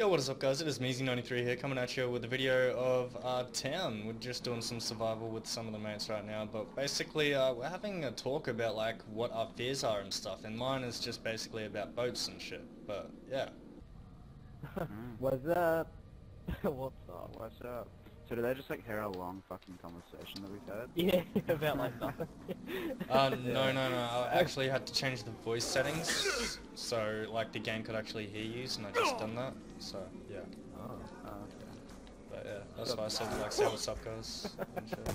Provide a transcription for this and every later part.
Yo, what is up guys, it is Measy93 here coming at you with a video of our town. We're just doing some survival with some of the mates right now, but basically we're having a talk about like what our fears are and stuff, and mine is just basically about boats and shit, but yeah. What's up? What's up? What's up? So did they just like hear a long fucking conversation that we've had? Yeah, about like nothing. No, I actually had to change the voice settings so like the game could actually hear you, and I just done that, so yeah. Oh, okay. But yeah, that's why I said like say what's up guys and shit.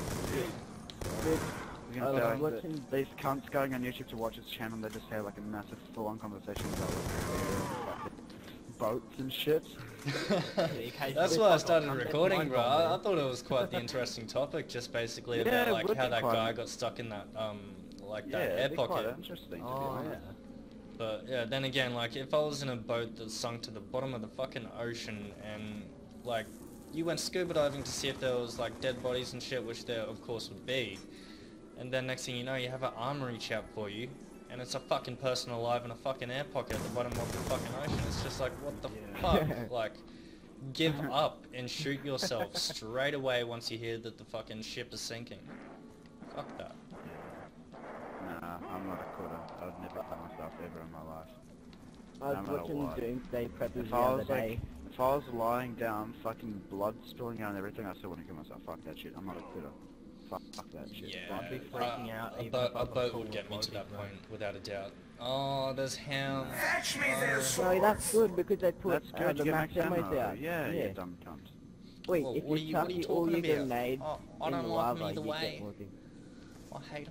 I was gonna say, like, these cunts going on YouTube to watch his channel, they just hear like a massive full-on conversation about like, boats and shit. That's why I started recording, bro. I thought it was quite the interesting topic, just basically about like how that guy got stuck in that like that air pocket. Quite interesting to be honest. But yeah, then again, like if I was in a boat that sunk to the bottom of the fucking ocean and like you went scuba diving to see if there was like dead bodies and shit, which there of course would be, and then next thing you know you have an arm reach out for you and it's a fucking person alive in a fucking air pocket at the bottom of the fucking ocean. It's just like, what the fuck? Like, give up and shoot yourself straight away once you hear that the fucking ship is sinking. Fuck that. Nah, I'm not a quitter. I would never kill myself ever in my life. I was watching Doomsday Preppers the I other was day. like, if I was lying down, fucking blood spilling out and everything, I still wouldn't kill myself. Fuck that shit. I'm not a quitter. Fuck that shit. Yeah, I'd be freaking out a boat would get me to that point, without a doubt. Oh, there's hounds. Fetch me this No, that's good because they put That's good, the you get max max ammos ammo. out. Yeah, you dumb cunt. Wait, Well, if what you are chuck you all your talking about? grenades I in the don't like lava, them either you way. get more things. I hate them.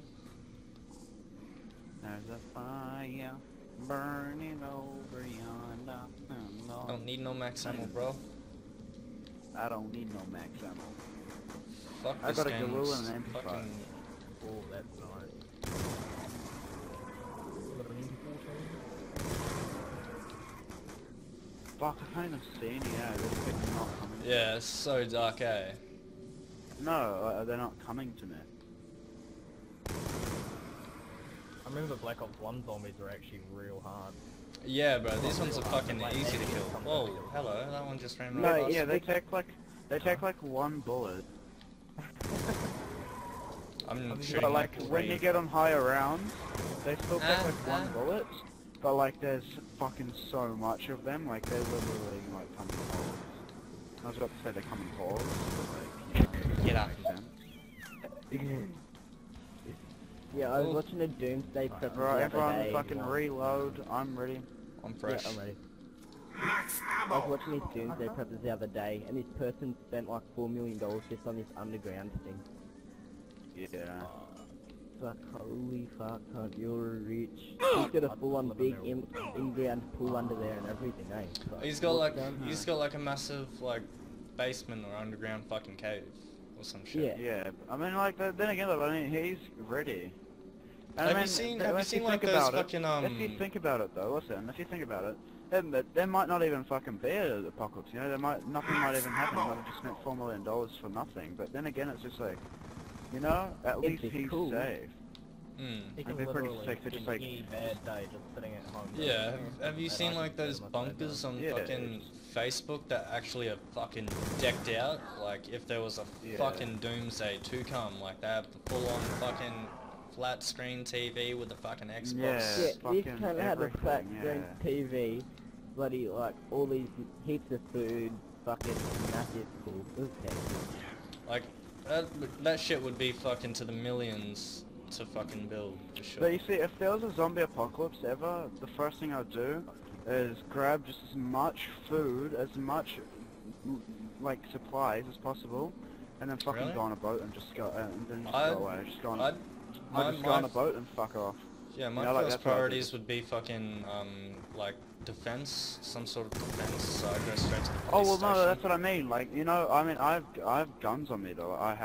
There's a fire burning over yonder. I don't need no max ammo, bro. I don't need no max ammo. Fuck I this got a game. gorilla It's and an MP5. fucking... Oh, that's nice. Fuck, I can't even see any This thing's not coming. Yeah, it's so dark, eh? No, they're not coming to me. I remember Black Ops 1 zombies are actually real hard. Yeah, bro, these ones are fucking easy to kill. Whoa, hello, that one just ran right No, past yeah, me. they take like one bullet. I'm shooting But like three. when you get on higher rounds, they still take like one bullet. But like there's fucking so much of them, like they literally like come in holes. I was about to say they come in holes, but like Get up. makes sense. Yeah, I was watching a Doomsday Preppers Right, the other everyone day. fucking reload. I'm ready. I'm fresh. Yeah, I'm ready. max I was ammo. watching this Doomsday Preppers the other day, and this person spent like $4 million just on this underground thing. Yeah. Fuck, holy fuck, cunt, you're rich. He's got a full-on big in-ground pool under there and everything, eh? Fuck, He's got what's like, going on? he's got like a massive like basement or underground fucking cave or some shit. Yeah. Yeah. I mean, like then again, though, I mean, he's ready. And Have I you mean, seen if like think those about it- fucking If you think about it, though, listen. If you think about it, then there might not even fucking be an apocalypse. You know, nothing might even happen. They might have just spent $4 million for nothing. But then again, it's just like, you know, at least he's cool. safe. Mm. It'd be pretty sick to just like. bad day just sitting at home. Yeah, have you seen like those bunkers on Yeah. fucking Facebook that actually are fucking decked out? Like if there was a Yeah. fucking Doomsday to come, like they have the full on fucking flat screen TV with the fucking Xbox. Yeah. Yeah, this fucking cunt had a flat everything, screen TV, bloody like all these heaps of food, fucking massive cool. It was tasty. Like that shit would be fucking to the millions to fucking build for sure. But you see, if there was a zombie apocalypse ever, the first thing I'd do is grab just as much food, as much like supplies as possible, and then fucking Really? go on a boat and just go and then just I'd- go away. Just go on. I'd I'd just go on a boat and fuck off. Yeah, my You know, like, first that's what I do. priorities would be fucking like defense, some sort of defense. So I'd go straight to the police Oh well, station. no, that's what I mean. Like, you know, I mean, I have guns on me though. I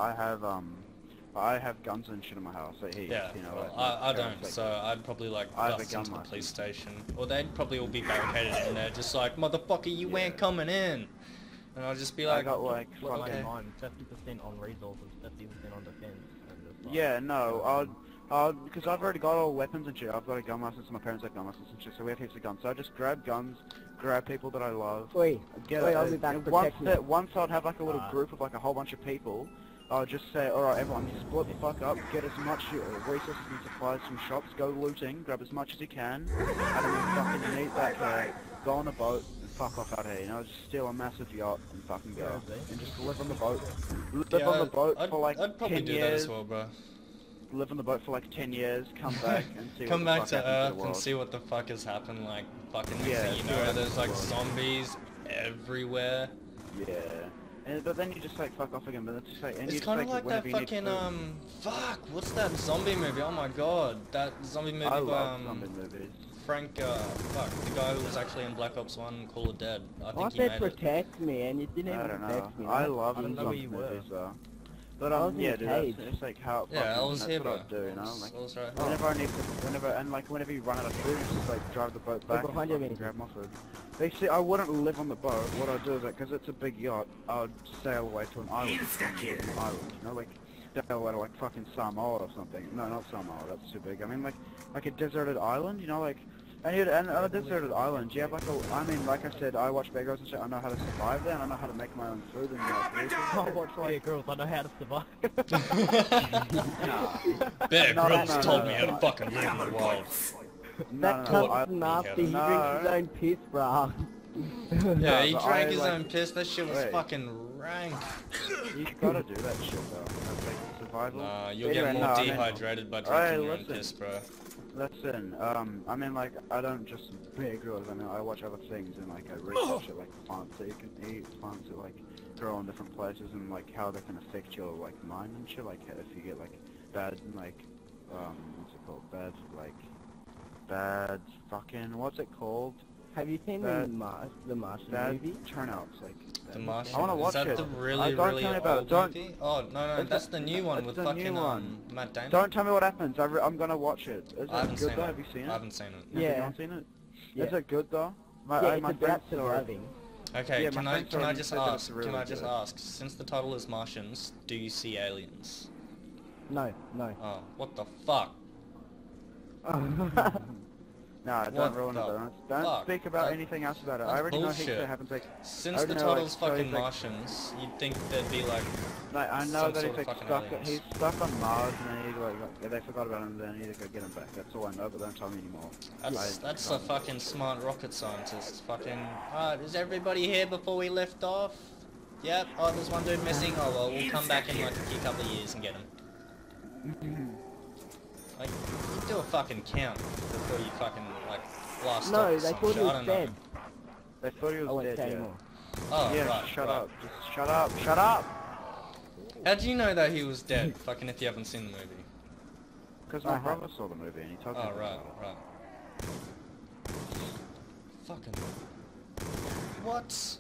have guns and shit in my house. Like, Yeah, you know, well, like, I my don't, parents, like, so I'd probably like I have a bust gun into the license. police station. Or they'd probably all be barricaded in there, just like, motherfucker, you ain't coming in. And I'll just be I like, got like okay. fucking. mine, 50% on resources, 50% on defense. And just, like, Yeah, no, Because I've already got all weapons and shit. I've got a gun license, my parents have gun license and shit, so we have heaps of guns. So I just grab guns, grab people that I love. Wait, Get I'll be back. once I'd have like a little group of like a whole bunch of people, I'll just say, alright everyone, you split the fuck up, get as much resources and supplies from shops, go looting, grab as much as you can, and then fucking meet that guy, go on a boat, and fuck off out here, you know, just steal a massive yacht and fucking go. And just live on the boat. Live on the boat for like I'd probably 10 do years. that as well, bro. Live on the boat for like 10 years, come back and see Come what back the fuck to happens Earth the world. and see what the fuck has happened, like, fucking next Yeah, thing you see know, what there's like happens to the world. zombies everywhere. Yeah. But then you just like fuck off again, but it's just like... And It's you just, kind of like that whenever you need fucking, food. fuck, what's that zombie movie? Oh my god, that zombie movie I by, love zombie movies. Frank, fuck, the guy who was actually in Black Ops 1, Call of Dead. I I think he said made it. protect me, and you didn't I even don't know. protect me. I love I don't know where zombie you were. movies though. But I was in yeah, a dude, cage. that's like how it Yeah, I fucking- was that's here, what bro. I do, you know? Like, I was right. whenever I need to, whenever you run out of food, you just like drive the boat back and behind you, fucking mate. grab my food. Basically, I wouldn't live on the boat. What I'd do is like, because it's a big yacht, I'd sail away to an island. Insta-kill. An island, you know, like sail away to like fucking Samoa or something. No, not Samoa. That's too big. I mean, like a deserted island, you know, like. And on a deserted island, you have like a, I mean, like I said, I watch Bear Girls and shit, I know how to survive there, and I know how to make my own food and I watch Bear Girls, I know how to survive. Bear No, Grylls no, told no, me no, how to no. fucking live in the wild. That cunt's nasty. He No. drinks his own piss, bruh. Yeah, he but drank I, his like- own piss, that shit was Wait. fucking rank. You gotta do that shit though. That's like survival. Nah, you'll Anyway, get more no, I mean- dehydrated by Alright, drinking your own listen. piss, bro. Listen, I mean like, I don't just Bear Grylls, I mean I watch other things and like I research it, like plants that you can eat, plants that like grow in different places and like how they can affect your like mind and shit, like if you get like bad like, what's it called, bad fucking, what's it called? Have you seen That- the Martian Bad movie? turnouts, like. The Martian. I wanna watch Is that it. the really, Don't really tell me about it. old Don't- movie? Oh, no, It's that's a- the new one it's with the new fucking, one. Matt Damon. Don't tell me what happens, I'm gonna watch it. Is I haven't it good seen though? it. Have you seen it? I haven't seen it. Have you Yeah. not seen it? Yeah. Is it good though? Yeah, it's my about friends saw it. surviving. Okay, Yeah, can my I friends can I already just said that it's ask? really Can I just good. ask? Since the title is Martians, do you see aliens? No, no. Oh, what the fuck? No, What don't ruin it the though. Don't fuck? speak about That- anything else about it. that's I already know heaps bullshit. that happens like... Since I the don't know, title's like, fucking stories like- Martians, you'd think there'd be like I know some that sort he's of like fucking stuck. aliens. He's stuck on Mars, and then they forgot about him, and then they need to go get him back. That's all I know, but don't tell me anymore. that's a fucking smart rocket scientist. Fucking. Alright, is everybody here before we lift off? Yep. Oh, there's one dude missing. Oh well, we'll come back in like a couple of years and get him. Like, you do a fucking count before you fucking like blast No, off they some thought shit. he I was don't dead. know. They thought he I was won't dead. say Yeah. anymore. Oh, Yeah, right. shut right. up. Just shut up. Shut up. How do you know that he was dead? Fucking if you haven't seen the movie. Because my brother saw the movie and he told me. Oh, about right, it. right. Fucking. What?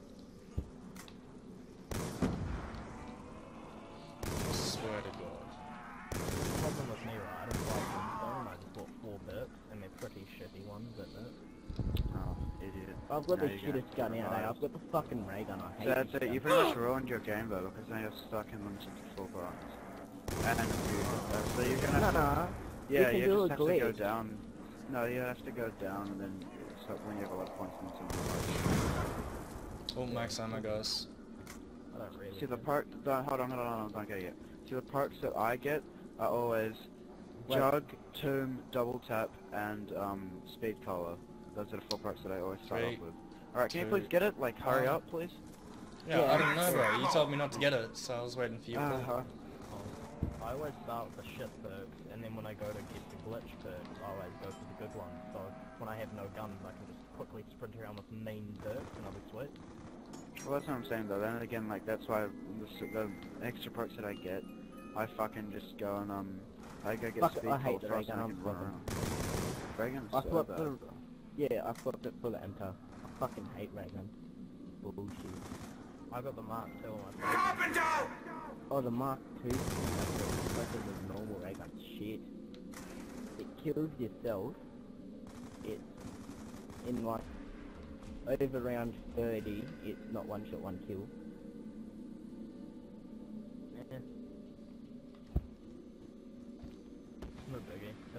I swear to God. The problem with me, right, I don't buy Tombstone, I just bought 4 bits, and they're pretty shitty ones, isn't it? Oh, idiot. I've got Now the you're gonna shittest gun have to out, eh? revive. I've got the fucking ray gun, I hate So that's this it. gun. You pretty much ruined your game though, because now you're stuck in limited full parts. And a few. So you're gonna have to... Nah, Yeah, can you do just a have to go glitch. down. No, you have to go down and then stop when you have a lot of points and something. Oh, max ammo, guys. I don't really. See the part, hold on, don't get it yet. See the parts that I get are always Wait. jug, tomb, double tap, and speed collar. Those are the 4 parts that I always start off 3, with. Alright, can you 2, please get it? Like, hurry up, please. Yeah, Yeah. I didn't know, bro. You told me not to get it, so I was waiting for you. I always start with the shit perks, and then when I go to get the glitch perks, I always go for the good ones. So when I have no guns, I can just quickly sprint around with mean perks, and I'll be sweet. Well, that's what I'm saying though. Then again, like, that's why the extra parts that I get, I fucking just go and, I go get Fuck it, speed I hate collar the first ray and I gun, can I'm run flipping. around. Ray gun's I so flipped bad. the... Yeah, I flipped it for the enter. I fucking hate ray gun. Bullshit. I got the Mark II on my Up and down! Oh, the Mark II. That's the normal ray gun. Shit. It kills yourself. It's in like over round 30. It's not one shot, one kill.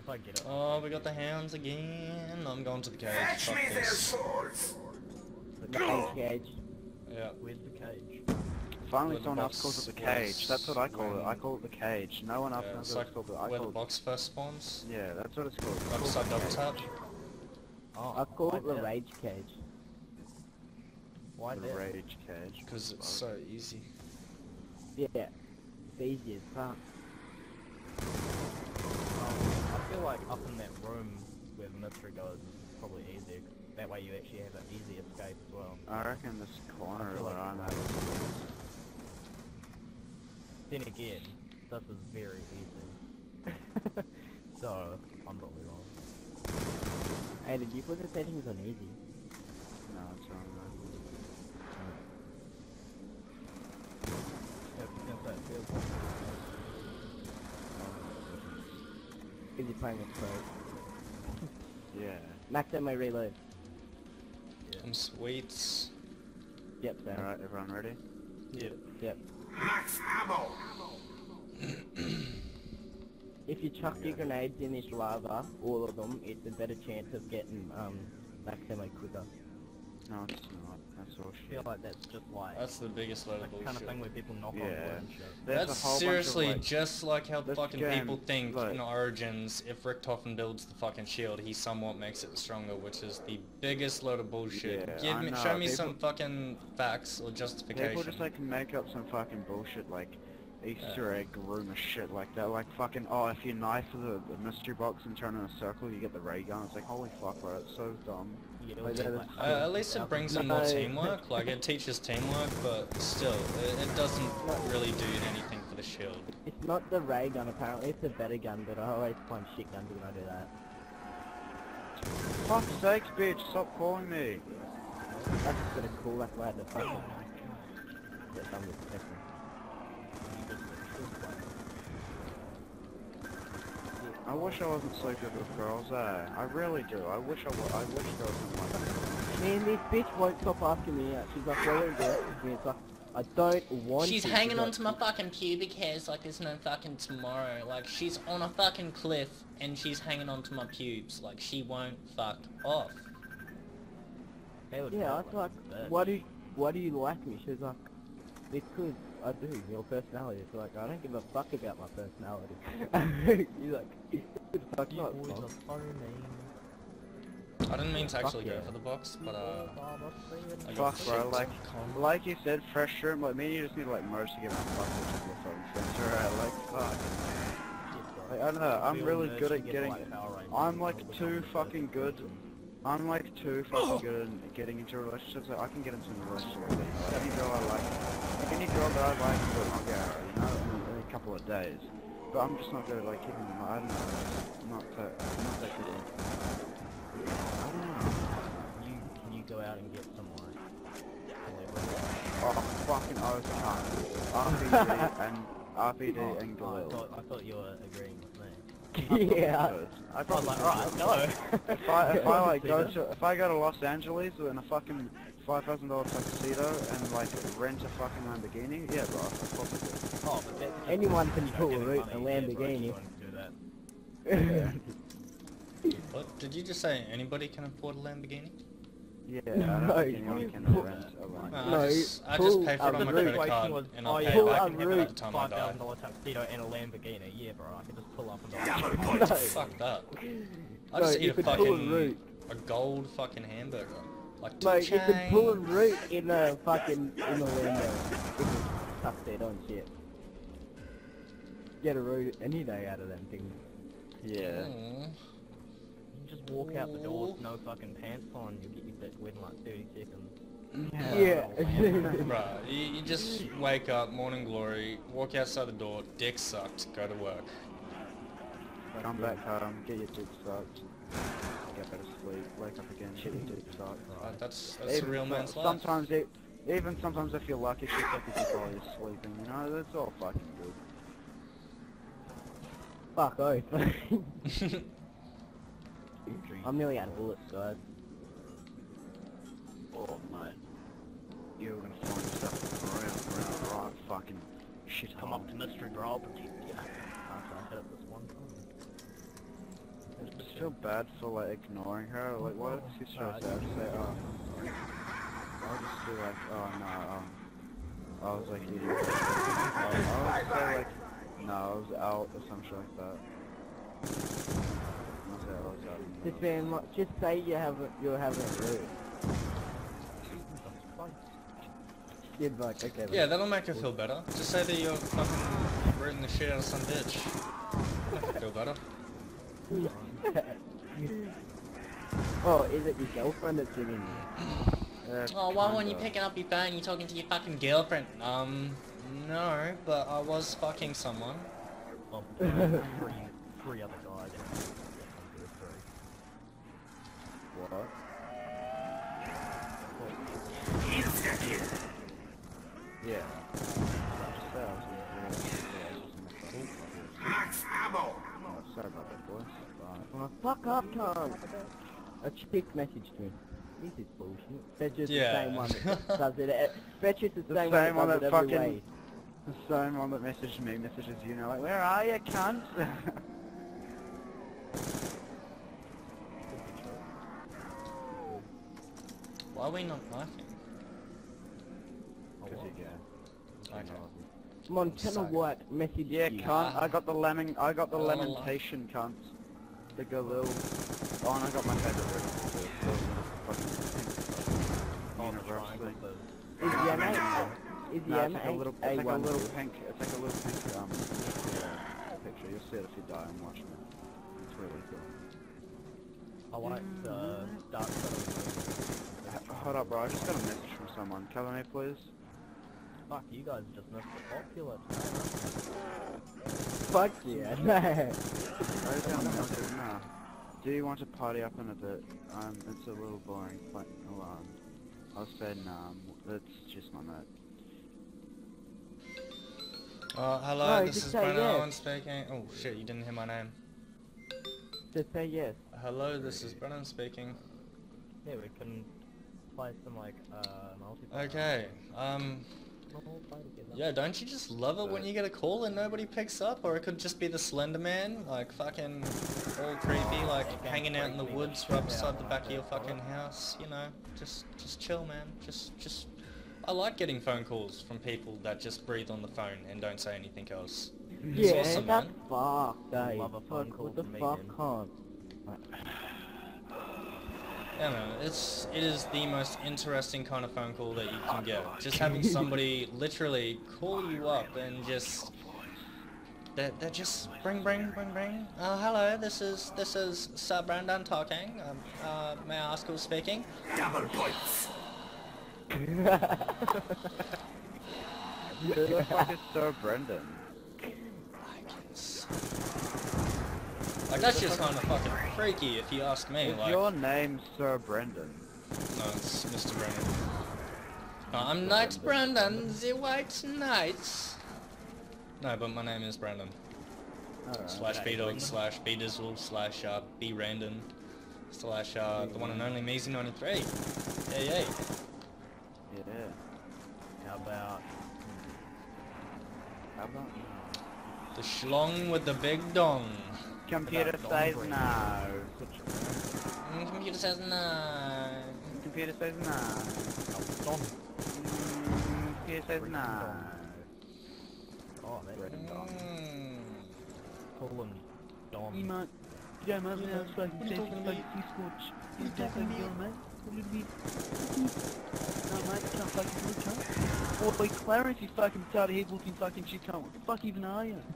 if I get it. Oh, we got the hounds again. I'm going to the cage. Fetch Fuck me their this. swords. The cage cage. Yeah. Where's the cage? Finally Where the someone else calls box it the cage. That's what I call it. when- I call it the cage. No one else Yeah, knows it's what like it's called, but I where the call it... box first spawns. Yeah, that's what it's called. It's Right called beside the double cage. tap. Oh, I call why it the that? rage cage. Why The that? rage cage. Because it's so easy. Yeah. It's easy as fuck. I feel like up in that room where the mystery goes is probably easier. That way you actually have an easy escape as well. I reckon this corner I feel where like I'm the at. Then again, this is very easy. So, I'm probably wrong. Hey, did you put the settings on easy? No, it's wrong Yep, yes, that feels like Is you playing with pro? there. Yeah. Max out my reload. Some sweets. Yep, Sam. Alright, everyone ready? Yep. Max ammo. If you chuck your grenades in this lava, all of them, it's a better chance of getting max ammo quicker. No, it's not. That's all I feel shit. like that's just like That's the biggest load of the kind of bullshit. thing where people knock on Yeah. wood and shit. There's That's a whole seriously bunch of, like, just like how this fucking game, people think like- in Origins, if Richtofen builds the fucking shield, he somewhat makes it stronger, which is the biggest load of bullshit. Yeah, I know, Show me people- some fucking facts or justification. People just like make up some fucking bullshit like Easter egg rumor shit like that. Like fucking, oh, if you knife the mystery box and turn in a circle, you get the ray gun. It's like, holy fuck, bro, it's so dumb. Yeah, Like it'll that take, is- like, At least it brings in more No. teamwork, like it teaches teamwork, but still, it doesn't really do anything for the shield. It's not the ray gun apparently, it's a better gun, but I always find shit guns when I do that. Fuck's sakes, bitch, stop calling me. That's just gonna cool, that's why I had to fucking get some with protection. I wish I wasn't so good with girls, eh? I really do. I wish girls didn't like me. Man, this bitch won't stop asking me out. She's like, well, what is it? And it's like, I don't want She's to. hanging like, onto my fucking pubic hairs like there's no fucking tomorrow. Like, she's on a fucking cliff and she's hanging onto my pubes. Like, she won't fuck off. they would Yeah, I feel was like, that. why do you like me? She was like, because I do, your personality. It's like, I don't give a fuck about my personality. You're like, fuck You not. boys Mom. are so mean. I didn't mean to Fuck actually yeah. go for the box, but I got Fuck, bro, shit like, con- like you said, fresh shroom, like, me and you just need, like, merge to get my fuck with your fucking friends, alright, like, fuck. Like, I don't know, I'm really good at getting, I'm, like, too fucking good, I'm, like, too fucking good at getting into relationships, like, I can get into a relationship with any girl I like, any girl that I like, I'll get her, you know, in a couple of days. But I'm just not good at, like, keeping them, I don't know, not that good at I don't know. Can you go out and get some like celebrity? Oh, fucking oath can't. RPD and Galil. I thought you were agreeing with me. Yeah. I I was probably like, alright, no. if I like if I go to Los Angeles in a fucking $5,000 tuxedo and like rent a fucking Lamborghini, yeah, bro, of course I do. Oh, but that's Anyone can you know, pull a getting route a money, yeah, bro, Lamborghini. you won't do that. What? Did you just say anybody can afford a Lamborghini? Yeah, I don't No, think anyone can pull- rent a Lamborghini. No, No, I just pull pay for it a on my route. credit card, Was, and I'll oh pay yeah, it pull back a by the route. time I die. $5,000 tuxedo and a Lamborghini. Yeah, bro, I can just pull up and go. Double No. Fuck that. I No, just you eat a could pull a fucking route. a gold fucking hamburger. Like two Like, you could pull a chains. route in a fucking, in a Lambo. With a tuxedo and shit. Get a route any day out of them things. Yeah. Aw. You just walk out the door with no fucking pants on, you'll get your dick wet in like 30 seconds. Yeah. Bruh, you just wake up, morning glory, walk outside the door, dick sucked, go to work. Come back home, get your dick sucked, get better sleep, wake up again, get your dick sucked. That's a real man's life. Sometimes even sometimes if you're lucky, shit like you while you're sleeping, you know, that's all fucking good. Fuck oath. I'm nearly out of bullets, guys. Oh mate, you're gonna find yourself around right fucking shit Come hole. up to mystery, bro, I'll protect you. After I hit it this one time. just feel bad for like ignoring her. Like, what if she's so sad? Just say, oh. I'll just be like, oh no, I was like eating. I'll just say like, no, I was out or some shit like that. I'll say I was out. Just being like, just say you're having a rude. You'd be like, okay. Yeah, that'll make her feel better. Just say that you're fucking rooting the shit out of some bitch. Make her feel better. Oh, is it your girlfriend that's ringing you? Oh, why weren't you picking up your phone? You talking to your fucking girlfriend? No, but I was fucking someone. Three other guys. What? Yeah. Max ammo. Oh, sorry about that, boys. Oh, fuck up, Tom. A chick messaged me. This is bullshit. That's just the same one that does it. That's just the same one that does it every way. The same one that messaged me messages you now, like, where are you, cunt? Why are we not laughing? Because you're gay. Okay. Montana White messaged Yeah, you. cunt. I got the lamentation, cunt. The galil. Oh, and I got my favorite word. Universally. Is the M8? Is the No, it's like a M8 little, A1? it's like a little pink, picture. You'll see it if you die and watch it. It's really cool. I like the dark shadow. Hold up, bro. I just got a message from someone. Cover me, please. Fuck, you guys just missed the popular. Fuck yeah. I just got a message. Nah. Do you want to party up in a bit? It's a little boring. But, I'll say nah. That's just my mate. Hello, No, this just is say Brennan yes. Owen speaking. Oh shit, you didn't hear my name. Just say yes. Hello, this is Brennan speaking. Yeah, we can play some like multiplayer. Okay, We'll play together. yeah, don't you just love it when you get a call and nobody picks up? Or it could just be the Slender Man, like fucking all creepy, like hanging out in the woods right beside the back of your fucking house, you know? Just chill, man. Just... I like getting phone calls from people that just breathe on the phone and don't say anything else. It's Yeah, awesome, that's man. fucked, eh? Love a phone call What the from me, fuck, man. can't? Yeah, man, it is the most interesting kind of phone call that you can get. Just having somebody literally call you up and just... They're just bring. Hello, this is Sir Brandon talking. May I ask who's speaking? Double points. Who the fuck is Sir Brendan? Like, that's just kind of fucking freaky if you ask me. Is Like, your name Sir Brendan? no, it's Mr. Brennan. No, I'm Knight Brandon, the White Knight. No, but my name is Brandon. Slash B-Dog, slash B-Dizzle, slash B-Randon, slash the one and only Measy93. Yeah. Yeah. How about The schlong with the big dong. Computer says no. Computer says no. Computer says no. Computer says no. oh man, Red and Dom. call him Dom. mate. Yeah, mate, now it's like, it's like Discord. He's talking to you, mate. No, mate, can't fucking do it, cunt. Boy, Clarence, you fucking retarded head looking fucking shit, cunt. What the fuck even are you?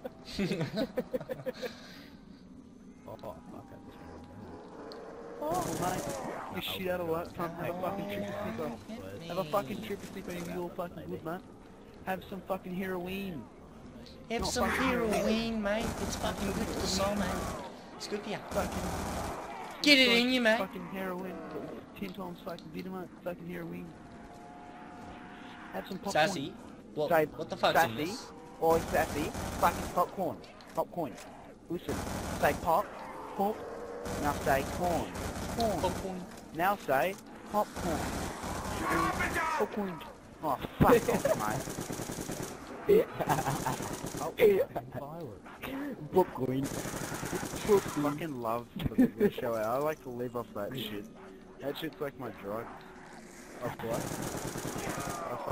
Oh fuck, I just Oh, mate, you shit out of luck, cunt. Have a fucking triple snipper. Have a fucking triple snipper and you're all fucking good, mate. Have some fucking heroin. Have Not some fucking heroin, mate. It's fucking good for the soul, mate. It's good for you. Fucking... Get it in you, mate. Fucking heroin. 10 times fucking bitter, mate. Fucking heroin. Have some popcorn. Sassy. What? Say What the fuck's in sassy, this? or sassy, fucking popcorn. Popcorn. Listen, say pop, now say corn. Popcorn. Now say popcorn. Popcorn. Oh, fuck off, mate. Violent. Brooklyn. Fucking love the Big Wheel show. I like to live off that shit. That shit's like my drug. Of what? I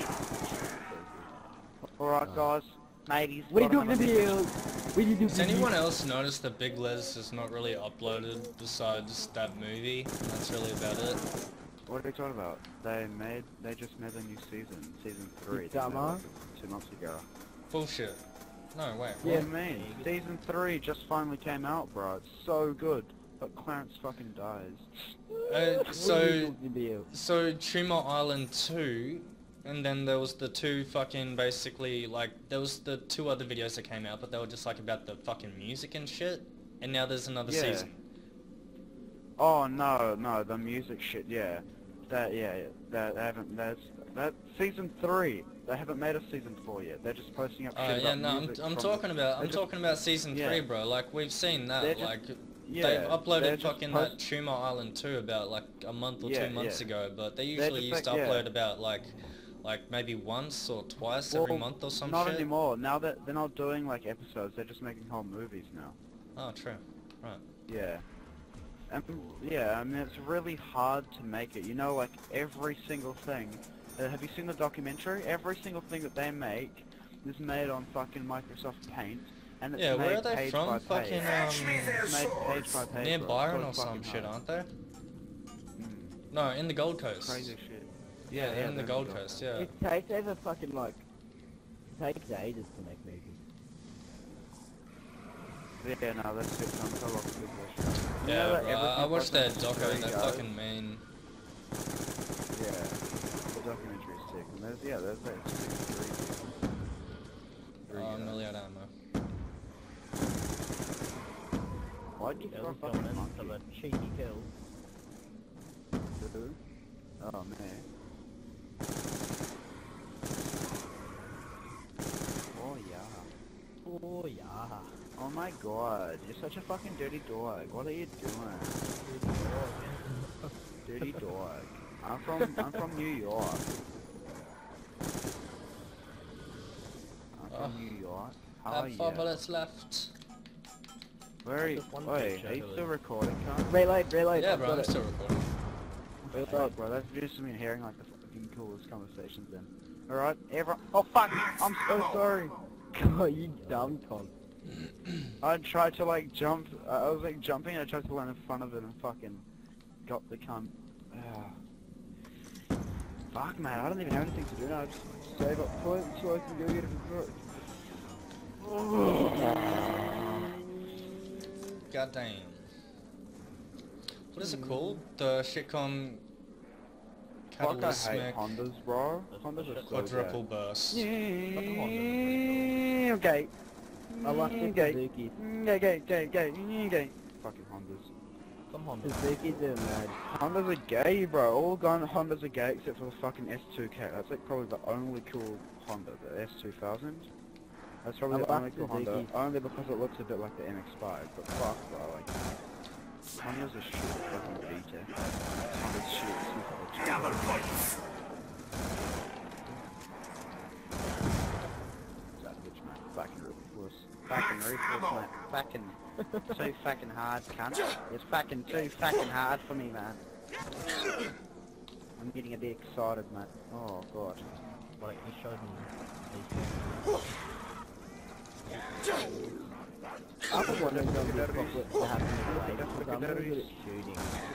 fucking Alright guys, mateys. We what do am the I gonna deal. We do Has anyone else noticed that Big Les has not really uploaded besides that movie? And that's really about it. What are we talking about? They just made a new season, season 3. You They made it dumbass. like 2 months ago. Bullshit. No, wait. What do you mean? Season 3 just finally came out, bro. It's so good. But Clarence fucking dies. So Tumor Island 2, and then there was the two fucking basically like there was the 2 other videos that came out, but they were just like about the fucking music and shit. And now there's another Yeah. season. Oh no, the music shit, yeah. That they haven't that's season 3. They haven't made a season 4 yet. They're just posting up shit Yeah, about no, music I'm from- talking about just- talking about season 3, Yeah. bro. Like we've seen They're that. just- Like Yeah, they've they're uploaded just fucking that Tumor Island 2 about like a month or 2 months ago, but they usually just used to like- yeah. upload about like maybe once or twice every month or some not shit. anymore. Now that they're not doing like episodes, they're just making whole movies now. Oh, true. Right. Yeah. And yeah, I mean it's really hard to make it. You know, like every single thing. Have you seen the documentary? Every single thing that they make is made on fucking Microsoft Paint, and it's Yeah, made where are they page from? by Fucking page. It's made page by page. near bro. It's Byron so or some fucking shit, hard. aren't they? Mm, No, in the Gold Coast. crazy shit. Yeah, they're in the they're Gold Coast. Yeah. It takes over fucking like, it takes ages to make movies. Yeah, no, that's it. I'm so lost with this. You Yeah, know that bro, I everything watched that fucking doco. three They're goes? fucking mean. Yeah, the documentary is sick. And there's that 3. Oh, I'm nearly out of ammo. Why'd you Yeah, throw we're fucking going in monkey? for the cheeky kill. Who? Oh man. Oh yeah. Oh yeah. Oh my god, you're such a fucking dirty dog. What are you doing? Dirty dog. I'm from New York. I'm from New York. How I are have you? 4 bullets left. Where are you? Just one Wait, picture, are you really. still recording, cunt? Reload. Yeah, I've bro, got I'm it. still recording. Fuck, bro, that's just me hearing like the fucking coolest conversations then. Alright, everyone. Oh fuck! I'm so sorry! God, you dumb cunt. I tried to like jump, I was like jumping and I tried to land in front of it and fucking got the cunt. Fuck man, I don't even have anything to do now, I just save up points so I can go get it. God damn. What is it called? The shitcom Fuck, I catalyst hate smack Hondas, bro. Hondas are so quadruple burst. Yeah, Hondas okay. I like the Okay. Suzuki. Okay. Fucking Hondas. Some Honda. Suzuki's are mad. Hondas are gay, bro. All Hondas are gay except for the fucking S2K. That's like probably the only cool Honda, the S2000. That's probably I the like only cool Suzuki. Honda, only because it looks a bit like the MX-5. But fuck, bro, like Hondas are shit, fucking Vita. Honda's shit. Gather points. Savage, man. Fucking ruthless. Fucking ruthless, mate. Fucking too fucking hard, cunt. It's fucking too fucking hard for me, man. I'm getting a bit excited, mate. Oh god. Like, he showed me I was wondering what happened to the because I'm really good at shooting.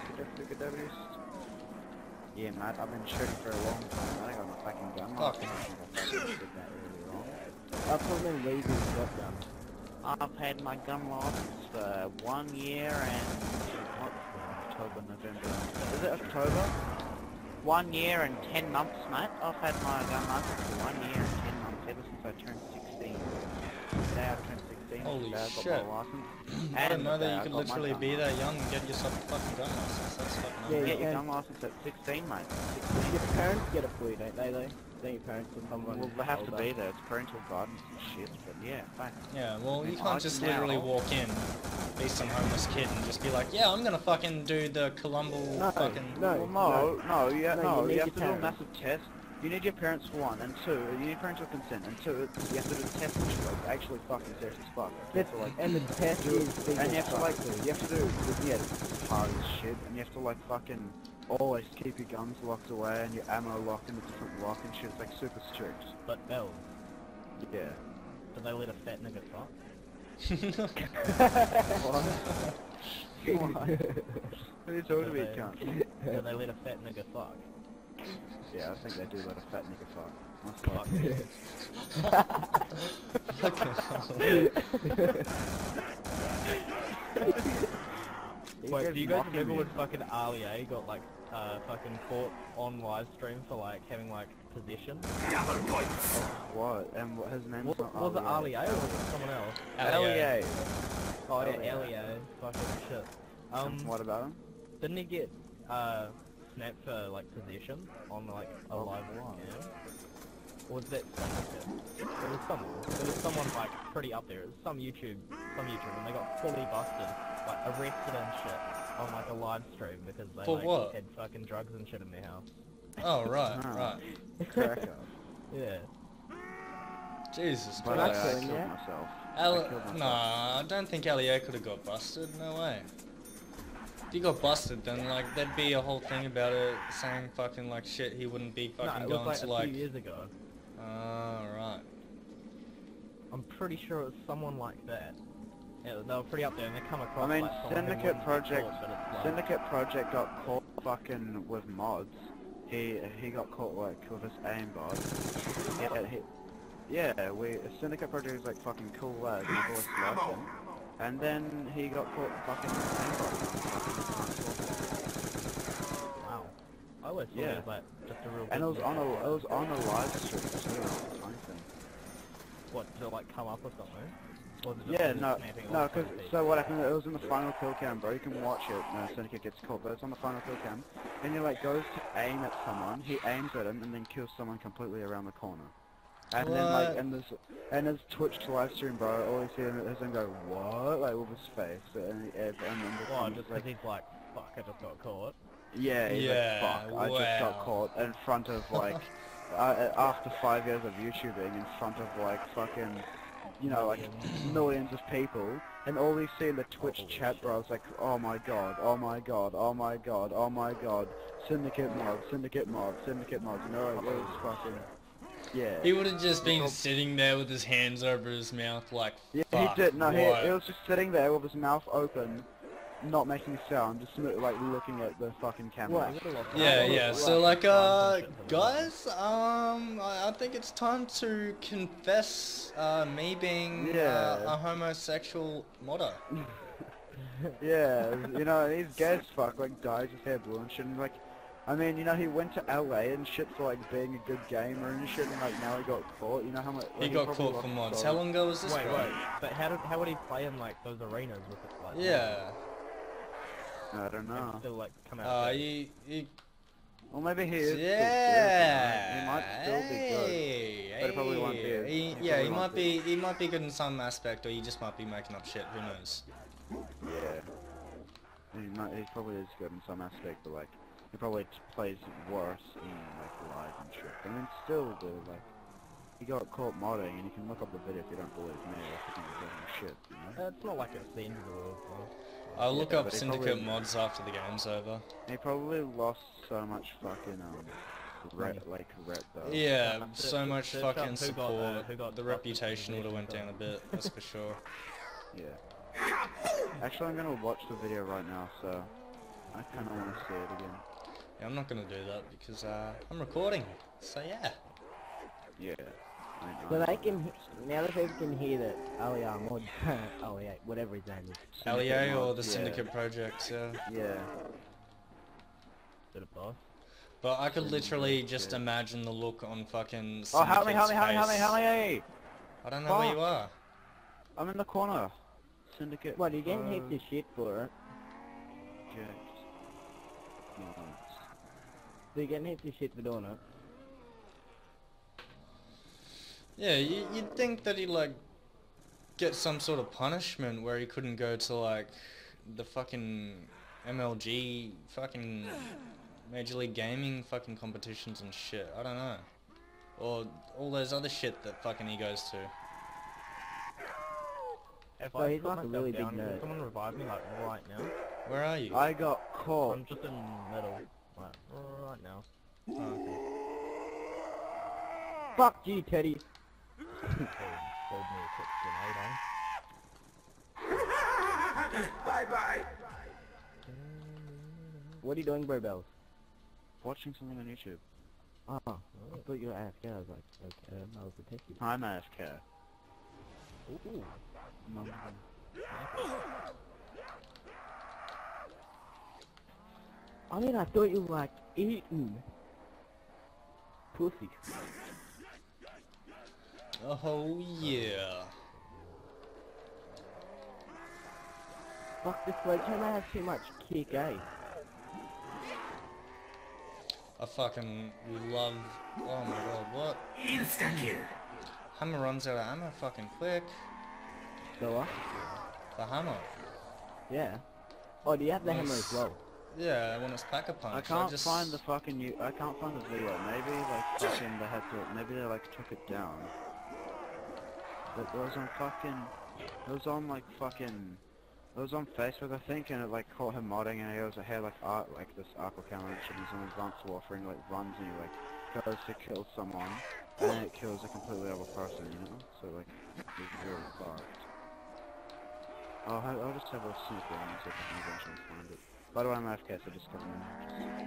Yeah, mate, I've been shooting for a long time. I got my fucking gun. Fucking I fucking did that earlier on. I've probably been legal shotgun. I've had my gun license for 1 year and what? October, November. Is it October? 1 year and 10 months, mate. I've had my gun license for 1 year and 10 months ever since I turned 16. Today I turned 16. Holy today I got shit. my license. I didn't know today that you I could got my literally gun be license. that young and get yourself a fucking gun license. That's fucking Yeah, unreal. Get your yeah. gun license at 16, mate. Your parents get it for you, don't they though? Don't your parents or someone Well, they have to older? be there. It's parental guidance and shit. But yeah, thanks. Yeah, well, you I can't just now- literally walk in, be some homeless kid, and just be like, yeah, I'm gonna fucking do the Columbo No, fucking... no. Well, no, you you need have your to do a parents. massive test. you need your parents for one, and two, you need parents with consent, and two, you have to do the test which is like actually fucking serious as fuck. You have to, like, And the test is big and you as have to fuck, like, too. you have to do, yeah, it's hard as shit, and you have to like fucking always keep your guns locked away and your ammo locked in a different lock and shit. It's like super strict. But Bill, Yeah. do they let a fat nigga fuck? What? What are you talking about, cunt? Do they let a fat nigga fuck? Yeah, I think they do let a fat nigga fuck. Must fuck. Wait, do you guys remember when fucking Alia got like fucking caught on live stream for like having like possession? Double points. What? And what, his name's Was not it Alia or was it someone else? L.E.A. Oh yeah, Alia. Alia. Fucking shit. What about him? Didn't he get snapped for like possession on like a live one? Yeah. Or was that someone? It was someone. It was someone like pretty up there. It was some YouTuber, and they got fully busted, like arrested and shit on like a live stream because they For like what? had fucking drugs and shit in their house. Oh, right, Ah. right. Cracker. Yeah. Jesus But Christ. I Actually, killed yeah. myself. I Al killed myself. nah, I don't think LEA could have got busted, no way. If he got busted, then like there'd be a whole thing about it saying fucking like shit he wouldn't be No, fucking it was going like to a like. few years ago. Right. I'm pretty sure it was someone like that. Yeah, they were pretty up there, and they come across. I mean, like, someone who Syndicate wouldn't Project, report, but it's like- Syndicate Project got caught fucking with mods. He got caught like with his aimbot. Yeah, Syndicate Project is like fucking cool lad, and I've always liked him. And then he got caught fucking with aimbot. Wow. I always thought Yeah. it was like just a real. And it was big on mistake. a live stream too. Funny thing. What, to like come up with something? Or was it just Yeah, him no, snapping no, off because something? so what happened? It was in the final kill cam, bro. You can watch it. No, Syndicate gets caught, but it's on the final kill cam. And he like goes to aim at someone. He aims at him and then kills someone completely around the corner. And then like What? and his Twitch live stream, bro. All you see is him go what, like with his face, and then the Well, comments just like, because he's like, fuck, I just got caught. yeah, he's Yeah, like, fuck, I just got wow. caught in front of like, after 5 years of YouTubing, in front of like fucking, you know, like millions of people, and all you see in the Twitch Holy chat, bro, is like, oh my god, oh my god, oh my god, oh my god, Syndicate mod, Syndicate mod, Syndicate mod, you know, like, it was fucking, yeah. He would have just been sitting there with his hands over his mouth like, Yeah, fuck, he did. No, what? he was just sitting there with his mouth open, not making a sound, just like looking at the fucking camera. What? Yeah, so like, Right. guys, I think it's time to confess, me being, Yeah. a homosexual modder. Yeah, you know, he's gay as fuck, like dyes his hair blue and shit, and like, I mean, you know, he went to LA and shit for like being a good gamer and shit, and like now he got caught, you know how much, He like, got probably caught lost for mods. so- How long ago was this? Wait, bro? wait. But how would he play in like those arenas with it? Like, Yeah. I don't and know. still like come out. gay? He Well, maybe he is still good, yeah. he might still be good. But he probably won't be. He probably might won't be good in some aspect, or he just might be making up shit. Who knows? Yeah. He probably is good in some aspect, but like, he probably plays worse in like live and shit. I mean, still, dude, like, he got caught modding, and you can look up the video if you don't believe me. Like, you think he's shit, you know? It's not like it's the end of the world. Bro. I'll look Yeah, up but he Syndicate probably- mods after the game's over. He probably lost so much fucking rep though. Yeah, Search- so much search up fucking who got, support. who got The busted reputation for would have went possession, down a bit. That's for sure. Yeah. Actually, I'm gonna watch the video right now, so I kind of want to see it again. Yeah, I'm not gonna do that because I'm recording. So yeah. Yeah. So they can, now that people can hear that Alia mod, Alia, whatever his name is. LEA or mods, the yeah. Syndicate project. Yeah. Yeah. Bit of both. But I could literally just Yeah. imagine the look on fucking Oh, help me, Syndicate's help me, help me, help me, face. help me! I don't know where you Fuck. are. I'm in the corner. Syndicate. What, you getting heaps of shit for it? Project mods. So you're getting heaps of shit for doing it? Yeah, you'd think that he'd like get some sort of punishment where he couldn't go to like the fucking MLG fucking Major League Gaming fucking competitions and shit. I don't know. Or all those other shit that fucking he goes to. If So I he's put like a myself really big down, can nerd. someone revive me like right now? Where are you? I got caught. I'm just in the middle, like right now. Oh, okay. Fuck you, Teddy. Hold me a quick grenade on. Bye bye. What are you doing, Bro Bells? Watching something on YouTube. Oh, I thought you were AFK. I was like, okay, I was protected. I'm AFK. Ooh. No. I mean, I thought you were like eating pussy. Oh yeah. Fuck this sledgehammer has too much kick, eh? I fucking love. Oh my god, what? Insta kill. Hammer runs out of ammo fucking quick. So what? The hammer. Yeah. Oh, do you have the hammer as well? Yeah, when it's pack a punch. I can't just... find the fucking I can't find the video. Maybe like fucking they had to. Maybe they like took it down. But it was on fucking. It was on like fucking. It was on Facebook, I think, and it like caught him modding, and he was had like art like this aqua camera, and he's on Advanced Warfare, and he like runs and he like goes to kill someone, and then it kills a completely other person, you know? So like, it's really fucked. I'll just have a sneak around and see if I can eventually find it. By the way, I'm AFK, so just cover me.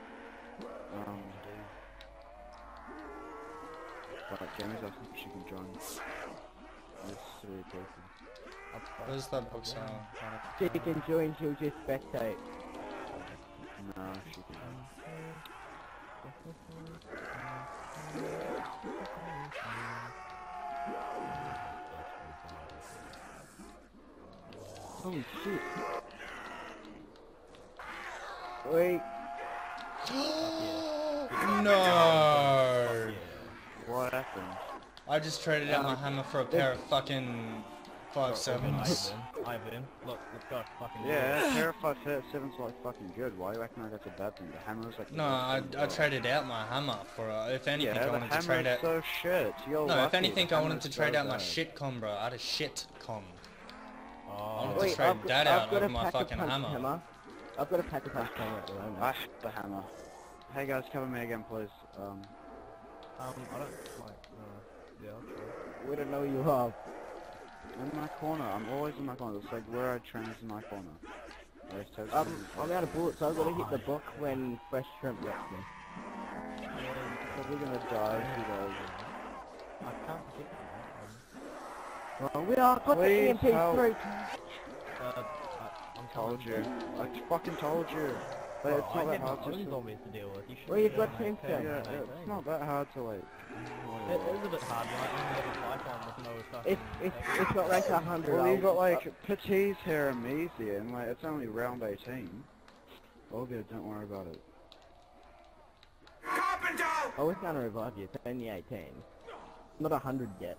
But Jamie's asking if she can join. There's 3 people. Where's that book sound? She can join, she'll just spectate. No, she can. Holy shit. Wait. No! What happened? I just traded out my hammer for a pair of fucking 5.7s. Ivan, look, let's go, fucking Yeah, Terrified 7's like fucking good. Why do you reckon that's a bad thing? The hammer's like... No, I traded out my hammer for if anything yeah, I wanted to trade out... so shit. You're No, if lucky. anything The I wanted to hammer's trade so out my bad. shit com, bro. I had a shit com. I Oh, wanted to trade that out over my fucking hammer. I've got a pack of punch hammer at the moment. Ah, the hammer. Hey guys, cover me again, please. I don't like, yeah, I'll try. We don't know you are. In my corner. I'm always in my corner. It's like where I train is in my corner. Where's Toast? I'm out of bullets, so I've got to hit the book when fresh shrimp gets me. Probably gonna die if he does. I can't hit Well, we are got the Please EMP help. through. I'm Told you. I fucking told you. But it's not that hard to see. Zombies to deal with. You should Well, you've got be able to tombstone. Yeah, maintain. it's not that hard to like... It is a bit hard, like, when you have a icon with no fucking... It's not like 100. Well, you've got like Petit's here and Measy, and like it's only round 18. All good, don't worry about it. Carpenter! Oh, it's gonna revive you. It's only 18. Not 100 yet.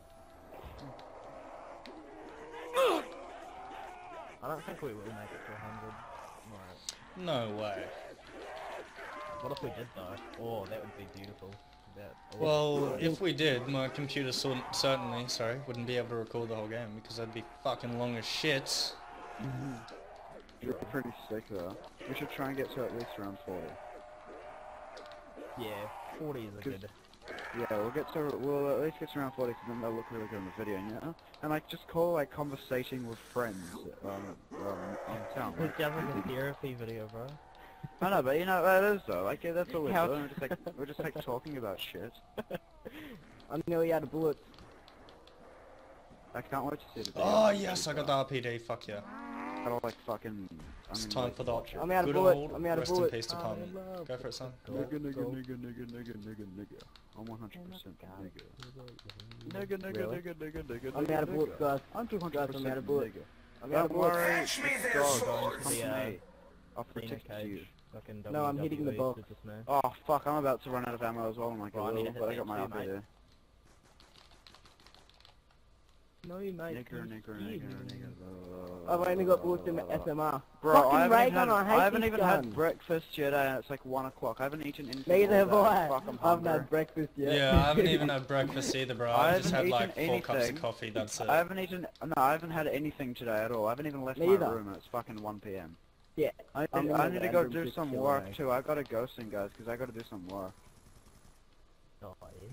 I don't think we will make it to 100. Right. No way. What if we did though? Oh, that would be beautiful. That, Well, if we did, my computer certainly, wouldn't be able to record the whole game because that'd be fucking long as shit. You're pretty sick though. We should try and get to at least around 40. yeah, 40 is a good... Yeah, we'll at least get to around 40 because then they'll look really good on the video, you know? And like just call like conversating with friends on town. It's just like a therapy video, bro. I know, but you know that is though. Like yeah, that's all we're doing. We're just like talking about shit. I'm nearly out of bullets. I can't wait to see the video. Oh yes, I got the RPD, fuck yeah. Gotta like fucking. It's time for the I'm out of good bullets. old I'm out of rest in bullets. peace department. Go for it, son. Nigga. I'm 100% nigga. Nigga. I'm out of bullets, guys. I'm 200% Guys, I'm out of bullets. nigga. I'm out of Don't bullets. worry, Fetch me it's their dog. swords. Come to The, me. I'll Cena protect cage. you. Fucking No, I'm hitting the WWE box. Super Smash. Oh fuck, I'm about to run out of ammo as well. I'm like, Right, I need to hit but I that got my too, up mate. there. No, mate. Nigger. I've only got bullets in the SMR. Bro, Fucking ray gun, I hate haven't this even gun. had breakfast yet, and it's like 1 o'clock. I haven't eaten anything. Neither have all day. I. Fuck, I'm I haven't hungry. had breakfast yet. Yeah, I haven't even had breakfast either, bro. I I just had haven't like eaten 4 cups of anything. coffee, that's it. I haven't eaten. No, I haven't had anything today at all. I haven't even left my Neither. room, and it's fucking 1 p.m. Yeah. I I'm need to go Andrew do some Killer, work eh? too. I gotta go soon, guys, because I gotta do some work. Oh, yeah.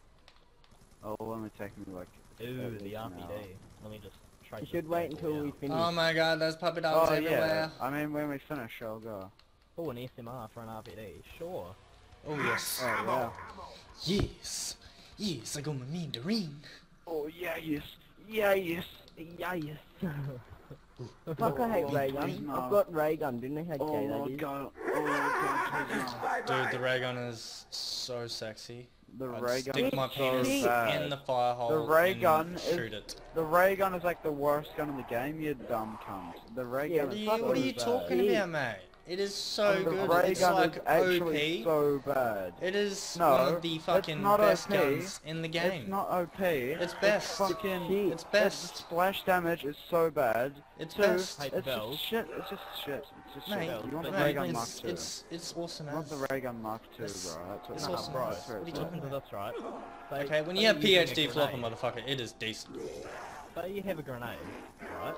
Oh, it'll only take me like. Ooh, at the least an RPD. hour. Let me just try You should wait until we finish. Oh my god, there's puppy dogs Oh everywhere. yeah. I mean, when we finish, I'll go. Oh, an SMR for an RPD. Sure. Oh yes. Oh wow. Yes. Yes, I got my mandarin. Oh yeah, yes, yeah, yes, yeah, yes. Fuck, I hate Oh, ray please gun. no. I've got ray gun, didn't I? How Oh gay that Lord is. God. Oh Lord God, please no. Dude, the ray gun is so sexy. The I'd ray gun stick is my so penis bad. in the fire hole The ray and gun shoot is it. the ray gun is like the worst gun in the game. You dumb cunt. The ray Yeah, gun is What are you so talking bad. about, mate? It is so The good. ray It's gun like is actually OP. so bad. It is No, one of the it's fucking not best OP. guns in the game. It's not OP. It's best. fucking. It's best. The splash damage is so bad. It's Two, best. Hey, it's Bells. just shit. It's just shit. It's just Mate, shit. You want the mate, ray gun Mark it's, II? it's awesome You want as. the ray gun Mark II, It's- bro? That's what it's you awesome want. as. That's what What are it's you like. talking Listen to this, right? Say, Okay, when say you have you're using PhD a flopper, grenade. motherfucker, it is decent. Say you have a grenade, right?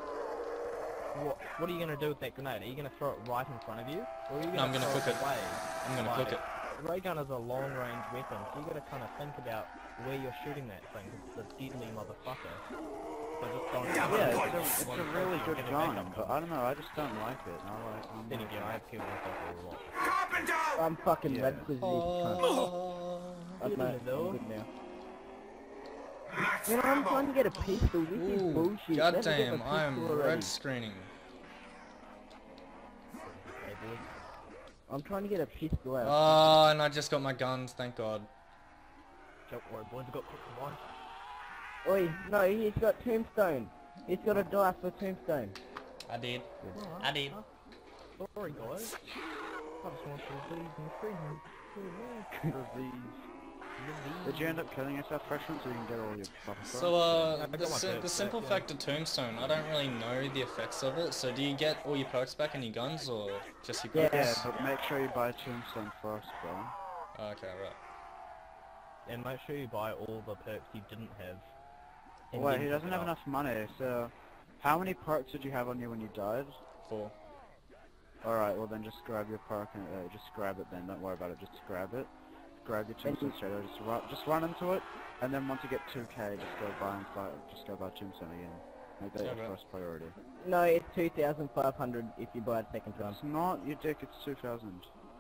What are you gonna do with that grenade? Are you gonna throw it right in front of you, or are you gonna No, I'm gonna throw cook it. away? I'm gonna Like, cook it. The ray gun is a long-range weapon, so you gotta kind of think about where you're shooting that thing. 'Cause it's a deadly motherfucker. So just don't. Yeah, it's a really good gun, but I don't know. I just don't like it. Then again, I have killed myself a lot. Carpenter! I'm fucking Yeah. red because of this cunt. Oh. I'm though. good now. You know, I'm trying to get a pistol. This is Ooh, bullshit. Let me get goddamn, my I am pistol already. red screening. Hey, boys. I'm trying to get a pistol out. Oh, and I just got my guns, thank god. Don't worry, boys. I've got quick one. Oi, no, he's got tombstone. He's got a dice for tombstone. I did. Alright. I did. Sorry, guys. I just want to leave and free. Did you end up killing yourself, freshman, so you can get all your proper So, I got my the perks simple back, yeah. fact of Tombstone, I don't really know the effects of it, so do you get all your perks back and your guns, or just your Yeah. perks? Yeah, but make sure you buy Tombstone first, bro. Okay, right. And make sure you buy all the perks you didn't have. and Wait, then he pick doesn't it have up. enough money, so... How many perks did you have on you when you died? 4. Alright, well then just grab your perk and just grab it then, don't worry about it, just grab it. Grab your Tombstone straight away, just run into it, and then once you get 2k, just go buy and start, just go buy Tombstone again. Make that Okay. your first priority. No, it's 2,500 if you buy it second time. It's not, you dick, it's 2000.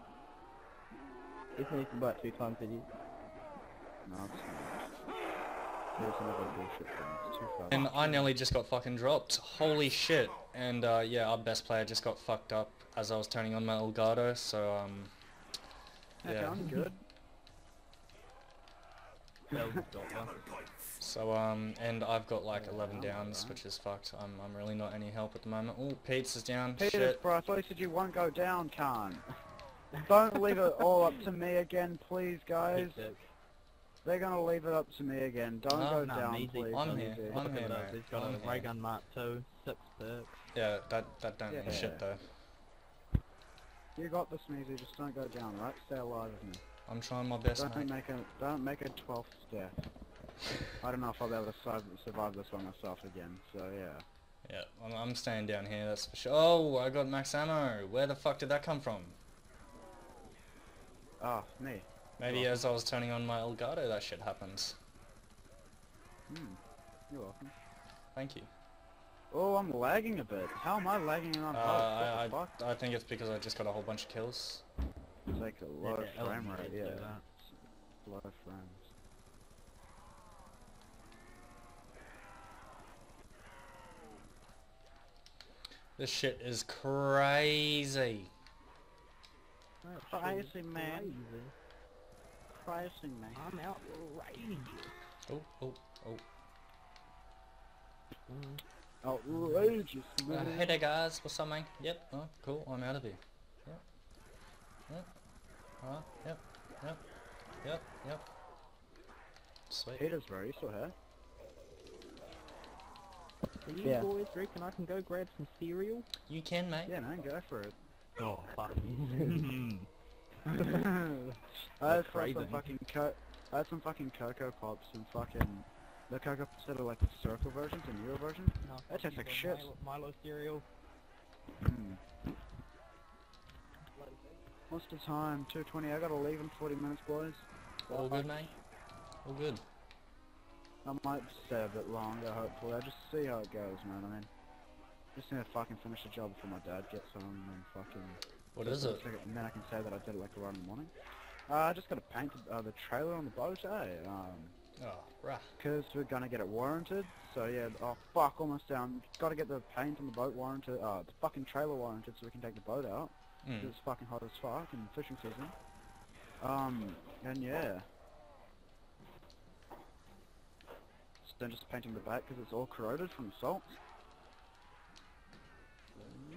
Isn't it if you buy it 2 times it is? No, it's not. Here's another bullshit thing, it's 2000. And I nearly just got fucking dropped. Holy shit. And, yeah, our best player just got fucked up as I was turning on my Elgato, so, Okay, yeah. I'm good. Bells has got one. So, and I've got like 11 downs, which is fucked. I'm really not any help at the moment. Oh, Pete's is down. Peters, Shit. bro, I thought you said you won't go down, Khan. Don't leave it all up to me again, please, guys. Big dick. They're gonna leave it up to me again. Don't No, go nah, down, easy. please. I'm easy. here. Look I'm at here, this, mate. he's got I'm a here. ray gun Mark II, 6 perks. Yeah, that don't mean Yeah. shit though. You got this, Smeezy. Just don't go down, right? Stay alive with me. I'm trying my best, Don't mate. make a 12th death. I don't know if I'll be able to survive this one myself again. So yeah. Yeah, I'm staying down here, that's for sure. Oh, I got max ammo. Where the fuck did that come from? Ah, me. Maybe as I was turning on my Elgato, that shit happens. You're welcome. Thank you. Oh, I'm lagging a bit. How am I lagging on what the fuck? I think it's because I just got a whole bunch of kills. It's like a low Yeah, frame LMG rate, do yeah. that. It's low frames. This shit is crazy. Crazy, man. Crazy, man. I'm outrageous. Oh, oh, oh. Outrageous, man. Hey there guys, what's up man? Yep, oh, cool, I'm out of here. Yep. Yep. Yep. Yep. Yep. Yep. Sweet. Peters, bro, you still here? Do you Yeah. boys reckon I can go grab some cereal? You can, mate. Yeah, man, go for it. Oh, fuck. I had crazy. I had some fucking Cocoa Pops and fucking the Cocoa Pops that are like the circle versions and Euro versions. No, That tastes like fucking shit. Milo cereal. What's the time? 2:20. I gotta leave in 40 minutes, boys. All good, mate. All good. I might stay a bit longer, hopefully. I'll just see how it goes, man. I mean, just need to fucking finish the job before my dad gets home and then fucking... What is it? And then I can say that I did it like around the morning. I just gotta paint the trailer on the boat, eh? Oh, right. Because we're gonna get it warranted. So yeah, oh fuck, almost down. Gotta get the paint on the boat warranted, the fucking trailer warranted so we can take the boat out. 'Cause it's fucking hot as fuck in fishing season. And yeah. So then just painting the back because it's all corroded from the salt. So, yeah.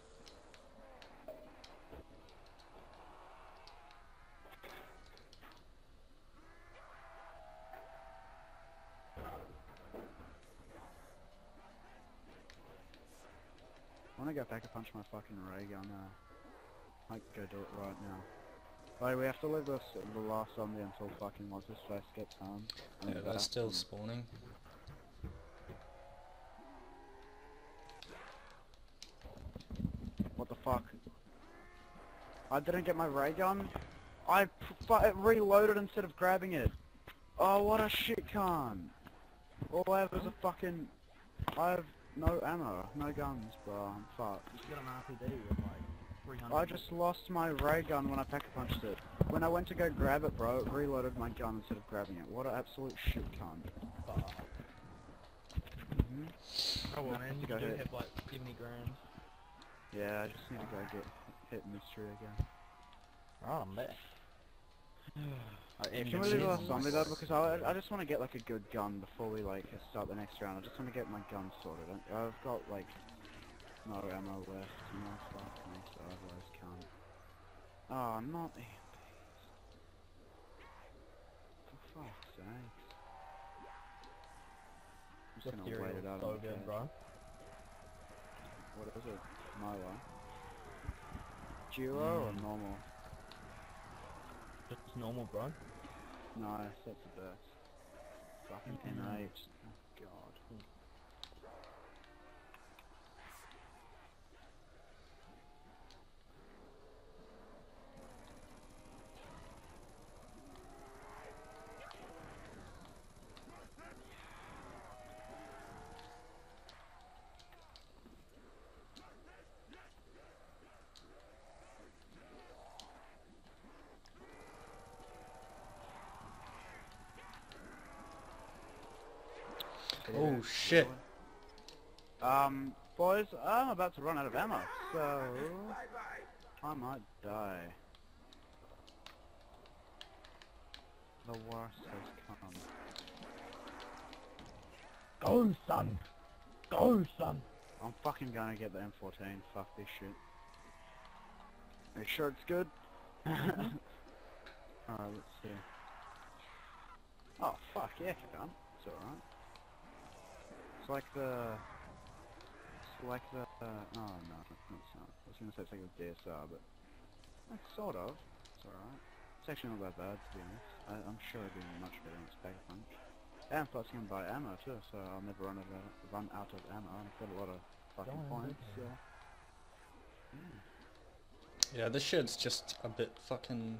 I wanna go back and punch my fucking ray gun. I might go do it right now. Wait, we have to leave the last zombie until fucking what's his face gets home. Yeah, they're still spawning. What the fuck? I didn't get my ray gun. I reloaded instead of grabbing it. Oh, what a shit cunt. All I have is a fucking... I have no ammo, no guns, bro. I'm fucked. You got an RPG with like 300. I just lost my ray gun when I pack-a-punched it. When I went to go grab it, bro, it reloaded my gun instead of grabbing it. What an absolute shit cunt. Oh well, man, you Go do ahead. have like 70 grand. Yeah, I just need to go get hit mystery again. Oh, I'm back. Can we leave the last zombie though? Because I just want to get like a good gun before we like start the next round. I just want to get my gun sorted. I've got like no ammo left, you know, fuck me, so I otherwise can't. Oh, not EMPs. For fuck's sake. I'm just gonna wait it out so on the good, cage. bro. What is it? Milo? Duo or normal? Just normal, bro. Nice, that's the best. Fucking N8. Oh god. Oh shit. Boys, I'm about to run out of ammo, so I might die. The worst has come. Go, son! Go, son! I'm fucking gonna get the M14, fuck this shit. Are you sure it's good? Alright, let's see. Oh fuck, yeah, Kagan. It's alright. It's like the... oh no, it's not. I was gonna say it's like a DSR, but... It's sort of. It's alright. It's actually not that bad, to be honest. I'm sure it'd be much better in its pack punch. And plus you can buy ammo too, so I'll never run out of ammo. I've got a lot of fucking points, so... Yeah, this shit's just a bit fucking...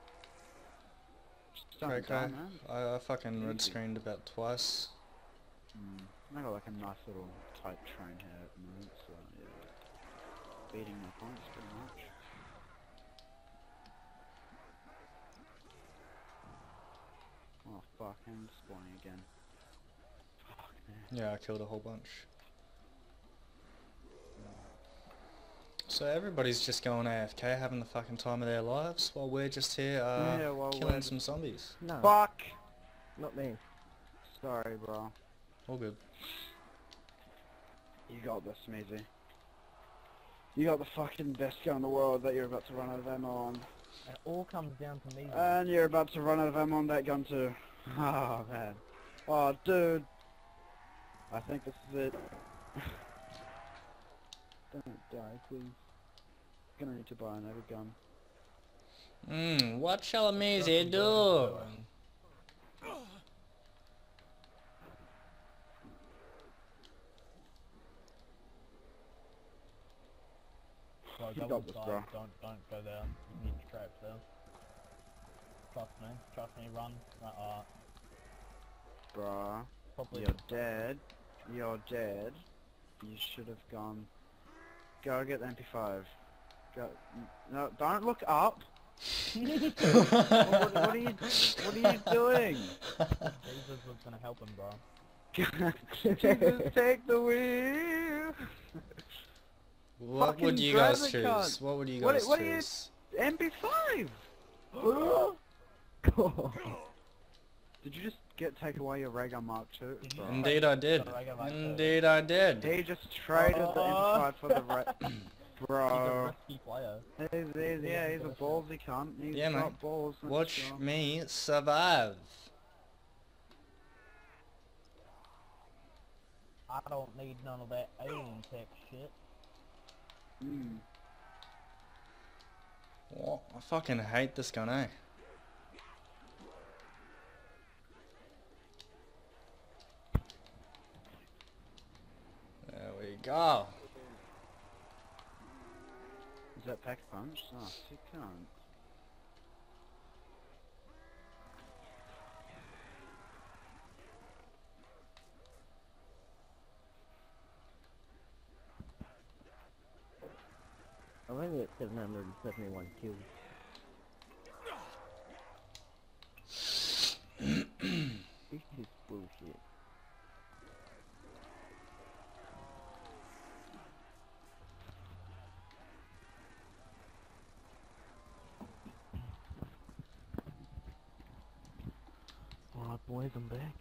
Starting Okay, down, man. I fucking red Easy. screened about twice. I got like a nice little tight train here at the moment, so yeah. Beating my points pretty much. Oh fuck, I'm spawning again. Fuck man. Yeah, I killed a whole bunch. So everybody's just going AFK, having the fucking time of their lives, while we're just here, Yeah, while killing we're some zombies. No, Fuck! not me. Sorry bro. All good. You got this, Smeezy. You got the fucking best gun in the world that you're about to run out of ammo on. It all comes down to me. And you're about to run out of ammo on that gun too. Oh man. Oh dude. I think this is it. Don't die, please. Gonna need to buy another gun. What shall Maisie do? Doing- So You go got this, inside, bro. don't go there. You need traps there. Trust me, run. Bruh. Probably You're dead. You're dead. You should have gone. Go get the MP5. Go. No, don't look up. what are you doing? Jesus was gonna help him, bro. Jesus, take the wheel. What Fucking would you grab guys the choose? card. What would you What- guys what do you- choose? MP5. Did you just take away your Raygun Mark II? Did you? Indeed I did. Sorry, I got like Indeed I did. He just traded the MP5 for the He's a Bro. risky player. He's a ballsy cunt. He's Yeah, got mate. balls. that's Watch sure. me survive. I don't need none of that alien tech shit. Mm. What? I fucking hate this gun, eh? There we go. Is that pack punch? Oh, sick cunt. I'm only at 771 kills. This is bullshit. Alright boys, I'm back.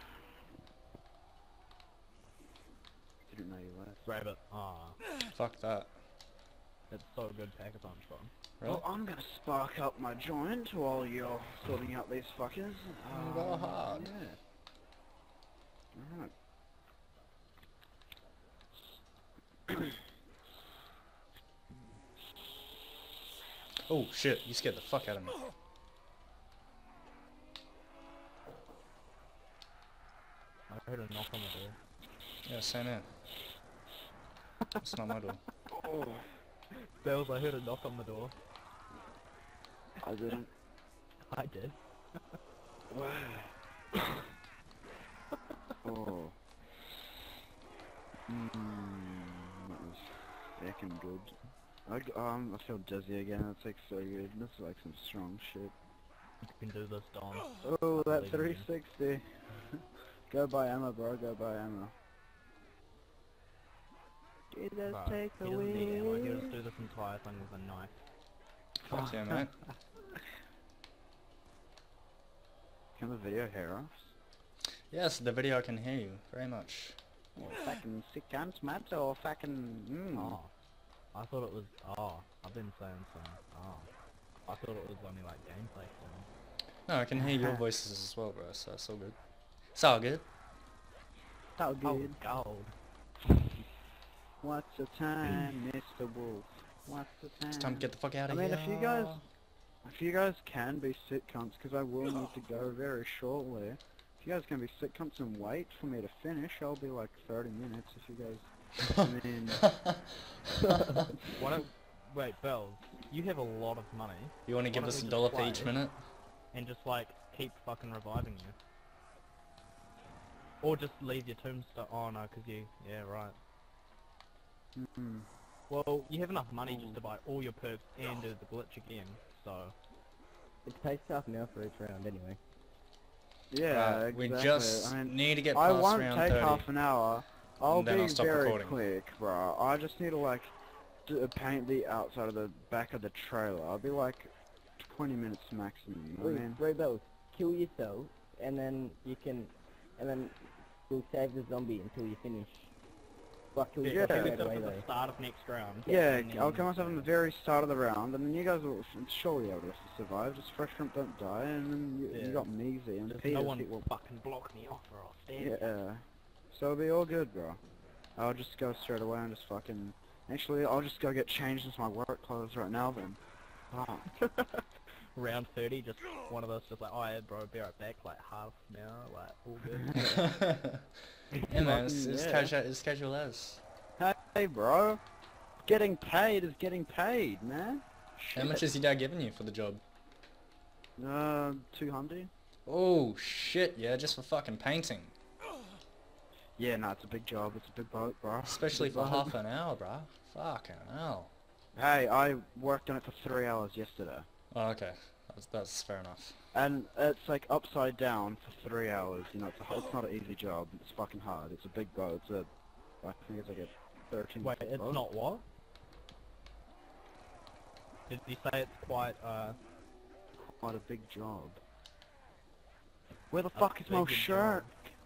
Didn't know you left. Rabbit. Fuck that. It's so good pack a punch, bro. Really? Well, I'm gonna spark up my joint while you're sorting out these fuckers. Go hard. Yeah. Alright. Oh shit, you scared the fuck out of me. I heard a knock on the door. Yeah, same here. It's not my door. Oh, Bells, I heard a knock on the door. I didn't. I did. Wow. Oh. That was fucking good. I feel dizzy again. It's like so good. This is like some strong shit. You can do this, Don. Oh, that Believe in you. 360. Go buy ammo, bro. Go buy ammo. Jesus, Bro, take the he doesn't need ammo. He'll wheel. just do this entire thing with a knife. Fuck yeah, mate. Can the video hear us? Yes, the video can hear you very much. Oh, fucking sick cunts, Matt, or fucking... Oh. I thought it was... Oh. I've been saying some... Oh. I thought it was only like gameplay thing. No, I can hear your voices as well, bro, so it's all good. It's all good. So good. Oh, gold. What's the time, Mr. Wolf? What's the time? It's time to get the fuck out I of mean, here. if you guys can be sick cunts, because I will need to go very shortly. If you guys can be sick cunts and wait for me to finish, I'll be like 30 minutes if you guys... I mean... Why don't... Wait, Bells. You have a lot of money. You want to give Why us don't $1 we for just each play? minute? And just like, keep fucking reviving you. Or just leave your tombstone... Oh no, cause you... Yeah, right. Mm. Well, you have enough money just to buy all your perks and do the glitch again, so... It takes half an hour for each round anyway. Yeah, Right, we exactly. just I mean, need to get I past won't round take 30. half an hour. I'll and then be I'll stop very recording. quick, bro. I just need to like paint the outside of the back of the trailer. I'll be like 20 minutes maximum. You know what I mean? Three bells. Kill yourself, and then you can, and then we'll save the zombie until you finish. Like, kill Yeah, yourself kill straight yourself away at the though. start of next round. Yeah, and I'll then- kill myself in the very start of the round, and then you guys will surely be able to survive. Just fresh shrimp don't die, and then you Yeah. got Measy and Just Peter. no one will fucking block me off or I'll stand. yeah. So it'll be all good, bro. I'll just go straight away and just fucking Actually, I'll just go get changed into my work clothes right now then. Fuck. Round 30, just one of us just like, oh yeah bro, be right back, like half an hour, like all good. Yeah man, it's Yeah. casual as. Hey bro, getting paid is getting paid, man. How much is your dad giving you for the job? 200? Oh shit, yeah, just for fucking painting. Yeah, no, it's a big job, it's a big boat, bro. Especially Big for boat. half an hour, bruh. Fucking hell. Hey, I worked on it for 3 hours yesterday. Oh, okay. That's fair enough. And it's like upside down for 3 hours, you know, it's not an easy job, it's fucking hard, it's a big boat, I think it's like a 13 Wait, it's boat. not what? Did you say it's quite, Quite a big job. Where the fuck is my big shirt?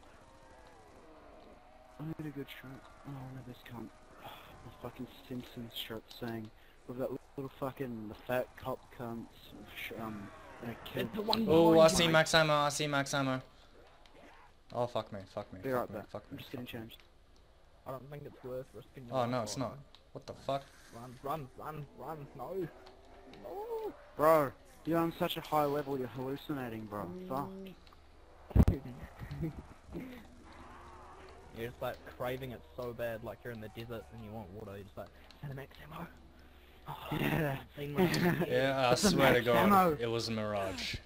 I need a good shirt. Oh, where this cunt? The fucking Simpsons shirt saying, with that little fucking, the fat cop cunts, and a kid. It's the one Oh, I behind see you. max ammo, I see max ammo. Oh, fuck me, fuck me, Be fuck right me, back. fuck I'm me. just getting changed. I don't think it's worth risking your Oh, life no, it's for. not. What the fuck? Run, no. No. Bro, you're on such a high level, you're hallucinating, bro. Fuck. You're just like craving it so bad, like you're in the desert and you want water, you're just like, Cinemax ammo. Oh, Yeah. thing must be here. Yeah, I That's a swear to max God, ammo. it was a mirage.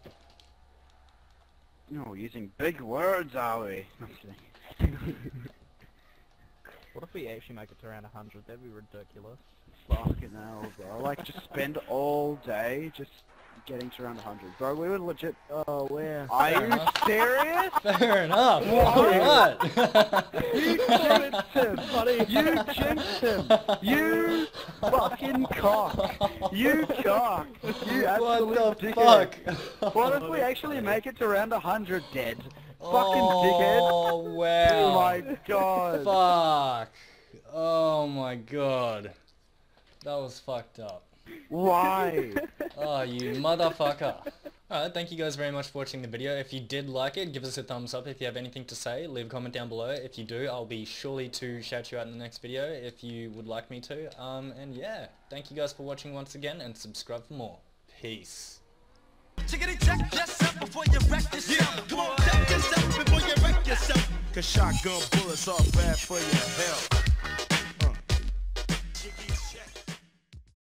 No, using big words, are we? I'm kidding. What if we actually make it to around 100? That'd be ridiculous. Fucking hell, bro. Like, just spend all day just getting to around 100. Bro, we would legit... Oh, where? Are you enough. serious? Fair enough. What? What? You jinxed him! You jinxed him! You fucking cock! You cock! You absolute What the dickhead! fuck? What if we actually make it to around 100 dead? Fucking Oh, dickhead! wow. Oh my god! Fuck. Oh my god. That was fucked up. Why? Oh, you motherfucker. Alright, thank you guys very much for watching the video. If you did like it, give us a thumbs up. If you have anything to say, leave a comment down below. If you do, I'll be surely to shout you out in the next video if you would like me to. And yeah, thank you guys for watching once again, and subscribe for more. Peace. Chickity check yourself before you wreck yourself. Come on, check yourself before you wreck yourself. Cause shotgun bullets are bad for your health.